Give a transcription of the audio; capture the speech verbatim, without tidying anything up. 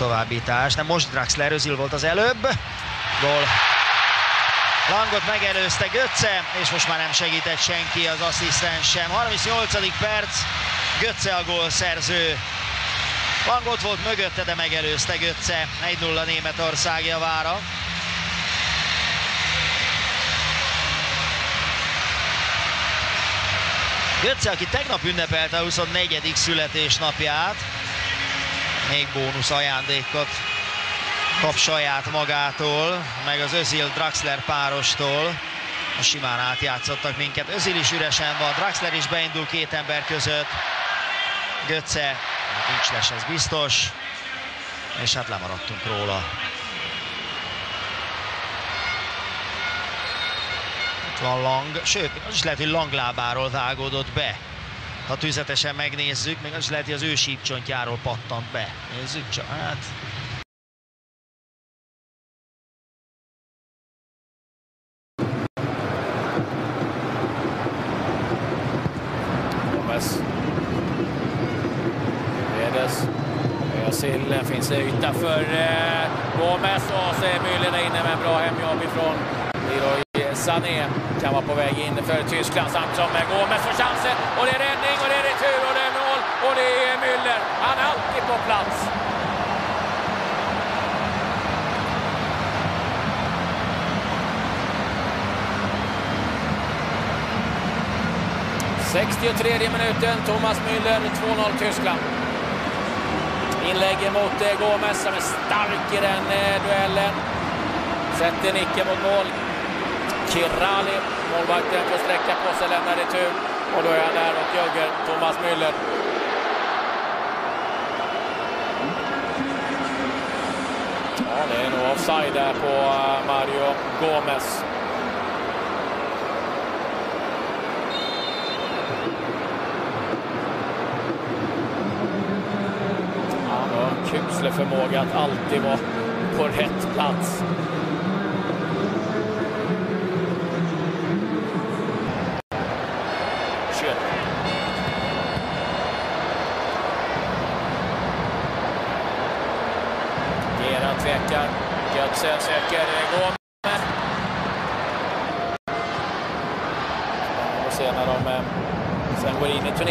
továbbítás, de most Draxler, Özil volt az előbb. Gól. Langot megelőzte Götze, és most már nem segített senki, az asszisztens sem. harmincnyolcadik perc, Götze a gólszerző. Lang ott volt mögötte, de megelőzte Götze. egy nulla Németország javára. Götze, aki tegnap ünnepelte a huszonnegyedik születésnapját, még bónusz ajándékot kap saját magától, meg az Özil-Draxler párostól. Most simán átjátszottak minket. Özil is üresen van, Draxler is beindul két ember között. Götze, nincs les, ez biztos. És hát lemaradtunk róla. Itt van Lang, sőt, az is lehet, hogy Lang lábáról vágódott be. Ha tüzetesen megnézzük, még az is lehet, hogy az ő sípcsontjáról pattant be. Nézzük csak, hát... Sillen finns det yta för eh, Gomez och så är Müller inne med bra hemjobb ifrån Leroy Sané. Kan vara på väg in för Tyskland samtidigt som Gomez får chansen och det är räddning och det är retur och det är mål och det är Müller. Han är alltid på plats. sextiotredje minuten, Thomas Müller, två noll Tyskland. Inlägger mot eh, Gomez som är stark i den eh, duellen. Sätter nicken mot mål. Kirali, målvakten, får sträcka på sig, lämnar retur. Och då är han där och jogger Thomas Müller. Ja, det är nog offside där på uh, Mario Gomez. Kuslig förmåga att alltid vara på rätt plats. Kör. Gera tvekar. Götze söker Gomez. Och se när de sen går in i turneringen.